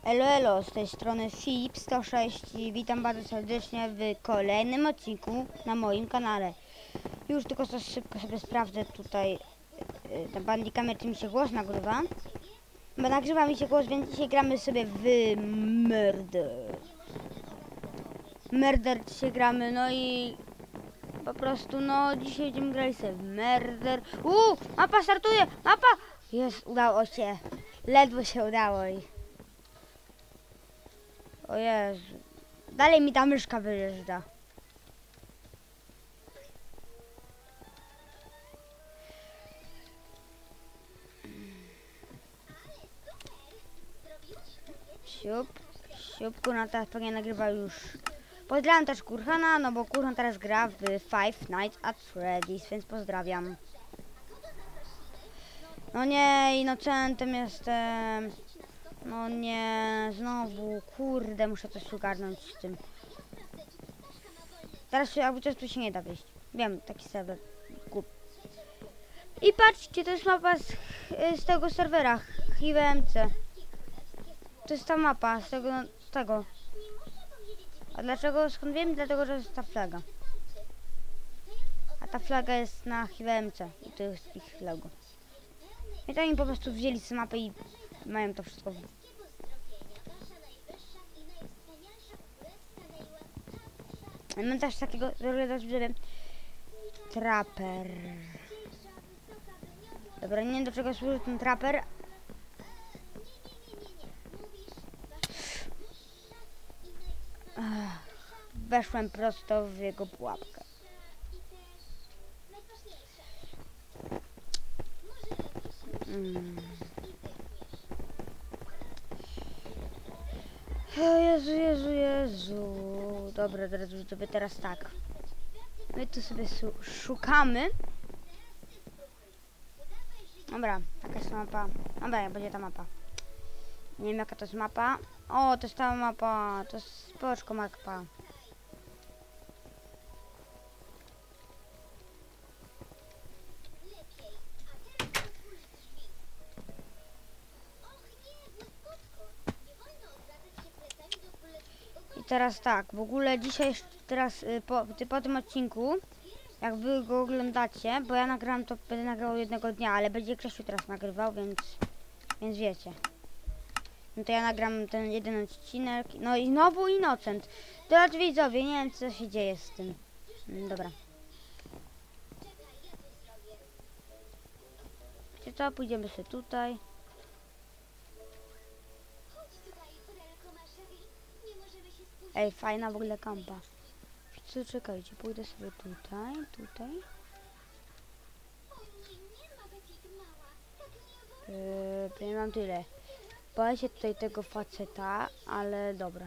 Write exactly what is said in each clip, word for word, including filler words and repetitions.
Elo, elo, z tej strony Fip sto sześć i witam bardzo serdecznie w kolejnym odcinku na moim kanale. Już tylko coś szybko sobie sprawdzę tutaj na Bandicamie, czy mi się głos nagrywa. Bo nagrywa mi się głos, więc dzisiaj gramy sobie w Murder. Murder dzisiaj gramy, no i po prostu, no dzisiaj będziemy grali sobie w Murder. Uuu, mapa startuje, mapa! Jest, udało się. Ledwo się udało i... O Jezu. Dalej mi ta myszka wyjeżdża. Siup. Siupku, no teraz pewnie nagrywa już. Pozdrawiam też Kurhana, no bo Kurhan teraz gra w Five Nights at Freddy's, więc pozdrawiam. No nie, Innocentem jestem. No nie, znowu, kurde, muszę coś ogarnąć z tym. Teraz jakby coś tu się nie da wyjść. Wiem, taki serwer. Głup. I patrzcie, to jest mapa z, z tego serwera, H I V M C. To jest ta mapa, z tego, z tego. A dlaczego, skąd wiem? Dlatego, że jest ta flaga. A ta flaga jest na H I V M C i to jest ich logo. I to oni po prostu wzięli z mapy i mają to wszystko. Mam też takiego, że traper. Dobra, nie wiem do czego służy ten traper. Ach, weszłem prosto w jego pułapkę. Mm. O Jezu, Jezu, Jezu. Dobra, drodzy widzowie, teraz tak. My tu sobie szukamy. Dobra, taka jest mapa. Dobra, jak będzie ta mapa. Nie wiem jaka to jest mapa. O, to jest ta mapa. To jest spoczko mapa. I teraz tak, w ogóle dzisiaj, teraz y, po, po tym odcinku, jak wy go oglądacie, bo ja nagrałem to, będę nagrywał jednego dnia, ale będzie Krzysiu teraz nagrywał, więc, więc wiecie. No to ja nagram ten jeden odcinek, no i znowu Innocent. Drodzy widzowie, nie wiem co się dzieje z tym. Mm, dobra. Wiecie co, pójdziemy sobie tutaj. Ej, fajna w ogóle kampa. Co, czekajcie, pójdę sobie tutaj, tutaj. Yy, nie mam tyle. Boję się tutaj tego faceta, ale dobra.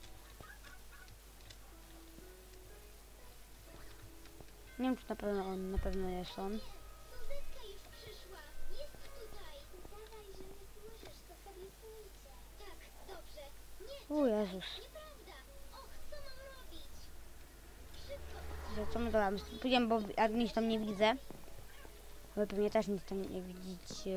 Nie wiem, czy na pewno on, na pewno jest on. O Jezus. Co my dobra, pójdziemy, bo jak nic tam nie widzę. Wy pewnie też nic tam nie widzicie.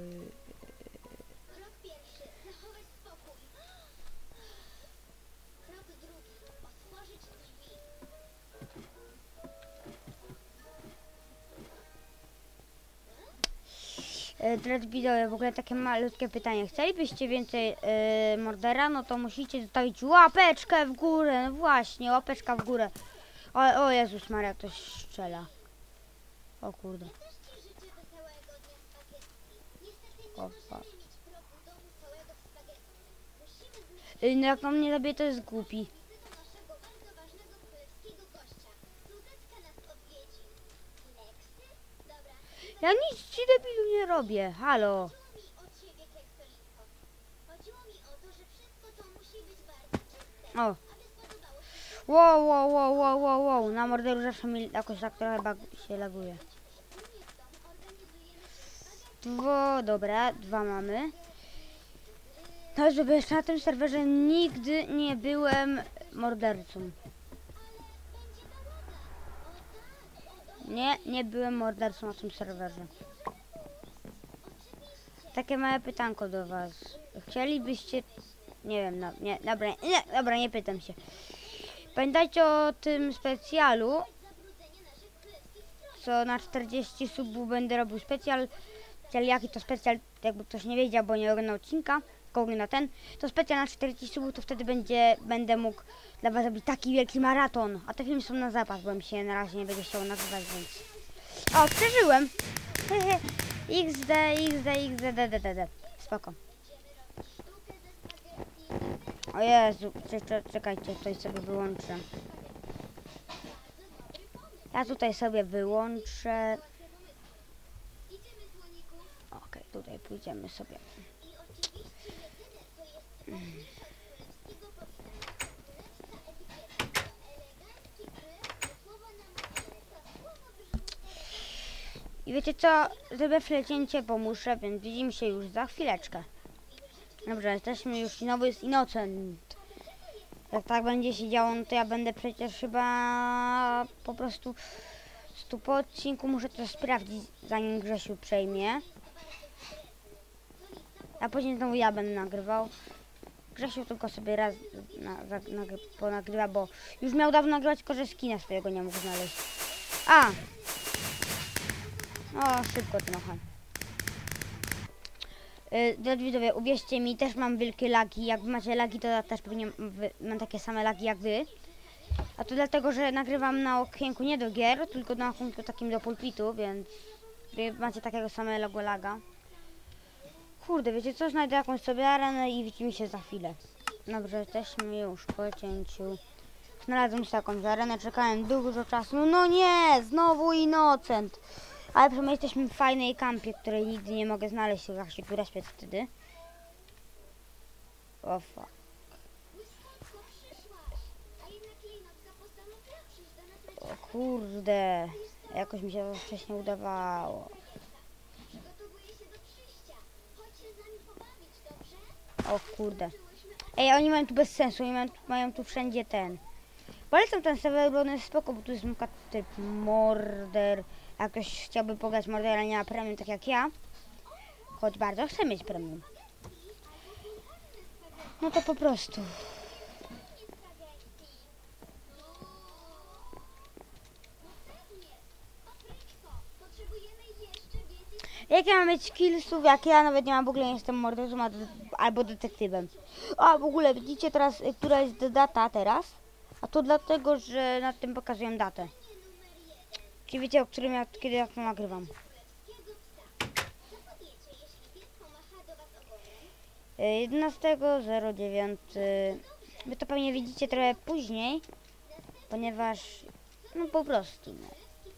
Drodzy widzowie, w ogóle takie malutkie pytanie. Chcielibyście więcej yy, Murdera? No to musicie zostawić łapeczkę w górę. No właśnie, łapeczka w górę. O, o Jezus Maria, ktoś strzela. O kurde. Opa. Yy, no jak on mnie zabije, to jest głupi. Ja nic ci debilu nie robię, halo. O. Wow, wow, wow, wow, wow, wow. Na Murderu zawsze mi jakoś tak trochę się laguje. Dwo, dobra, dwa mamy. No, żeby jeszcze na tym serwerze nigdy nie byłem mordercą. Nie, nie byłem mordercą na tym serwerze. Takie małe pytanko do was. Chcielibyście Nie wiem, no, nie, dobra, nie, dobra, nie pytam się. Pamiętajcie o tym specjalu, co na czterdzieści subów będę robił specjal. Specjal, jaki to specjal, jakby ktoś nie wiedział, bo nie oglądał odcinka, tylko ogląda ten, to specjal na czterdzieści subów, to wtedy będzie, będę mógł dla was zrobić taki wielki maraton. A te filmy są na zapas, bo mi się na razie nie będzie chciało nagrywać, więc... O, przeżyłem! Hehe, xd, xd, xd, d, d, d, d. Spoko. O Jezu, czekajcie, tutaj sobie wyłączę. Ja tutaj sobie wyłączę. Okej, okay, tutaj pójdziemy sobie. I wiecie co? Zrobię flecięcie, bo muszę, więc widzimy się już za chwileczkę. Dobrze, jesteśmy już, znowu jest Innocent. Jak tak będzie się działo, no to ja będę przecież chyba po prostu stu po odcinku muszę to sprawdzić, zanim Grzesiu przejmie. A później znowu ja będę nagrywał. Grzesiu tylko sobie raz na, na, na, ponagrywa, bo już miał dawno nagrywać, tylko że skina swojego nie mógł znaleźć. A! O, szybko trochę. Yy, drodzy widzowie, uwierzcie mi, też mam wielkie lagi. Jak macie lagi, to ja też pewnie wy, mam takie same lagi jak wy. A to dlatego, że nagrywam na okienku nie do gier, tylko na okienku takim do pulpitu, więc wy macie takiego samego laga. Kurde, wiecie co? Znajdę jakąś sobie arenę i widzimy się za chwilę. Dobrze, jesteśmy już po cięciu. Znalazłem sobie jakąś arenę, czekałem dużo czasu. No nie, znowu Innocent. Ale przynajmniej jesteśmy w fajnej kampie, której nigdy nie mogę znaleźć, jak się tu respię wtedy. O fuck. O kurde, jakoś mi się to wcześniej udawało. O kurde. Ej, oni mają tu bez sensu, oni mają, mają tu wszędzie ten. Polecam ten serwer, bo on jest spoko, bo tu jest muka typ morder. Jak ktoś chciałby pograć mordera, nie ma premium tak jak ja. Choć bardzo chcę mieć premium. No to po prostu. Jak ja mam mieć killsów, jak ja nawet nie mam, w ogóle nie jestem mordercą albo detektywem. A w ogóle widzicie teraz, która jest data teraz? A to dlatego, że na tym pokazuję datę. Czy wiecie, o którym ja, kiedy ja to nagrywam? jedenastego zero dziewięć. Wy to pewnie widzicie trochę później, ponieważ no po prostu no.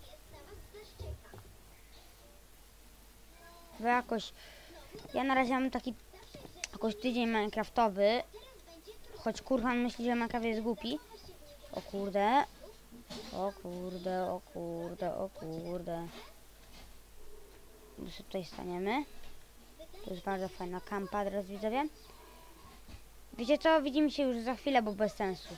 Bo jakoś ja na razie mam taki jakoś tydzień minecraftowy, choć kurwa myśli, że Minecraft jest głupi. O kurde. O kurde, o kurde, o kurde. My sobie tutaj staniemy. To jest bardzo fajna kampa, teraz widzowie. Wiecie co? Widzimy się już za chwilę, bo bez sensu.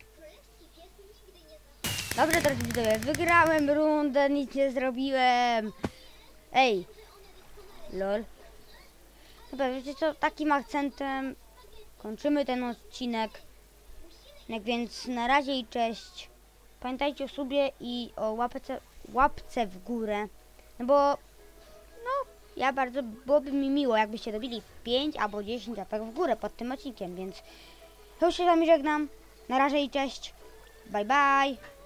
Dobrze, drodzy widzowie, wygrałem rundę, nic nie zrobiłem. Ej. Lol. Dobra, wiecie co? Takim akcentem kończymy ten odcinek. Jak więc na razie i cześć. Pamiętajcie o subie i o łapce, łapce w górę. No bo no ja bardzo byłoby mi miło, jakbyście dobili pięć albo dziesięć łapek w górę pod tym odcinkiem, więc już się z wami żegnam. Na razie i cześć. Bye bye.